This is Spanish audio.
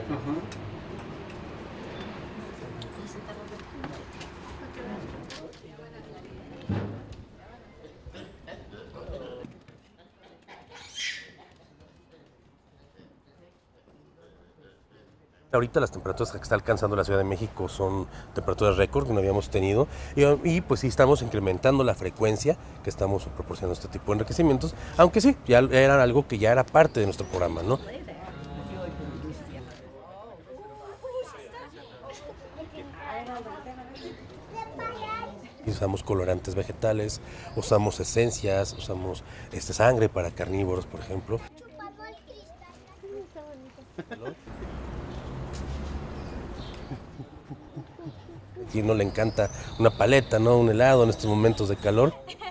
Ahorita las temperaturas que está alcanzando la Ciudad de México son temperaturas récord que no habíamos tenido pues sí estamos incrementando la frecuencia que estamos proporcionando este tipo de enriquecimientos, aunque sí, ya era algo que ya era parte de nuestro programa, ¿no? Usamos colorantes vegetales, usamos esencias, usamos sangre para carnívoros, por ejemplo. A quien no le encanta una paleta, ¿no? Un helado en estos momentos de calor.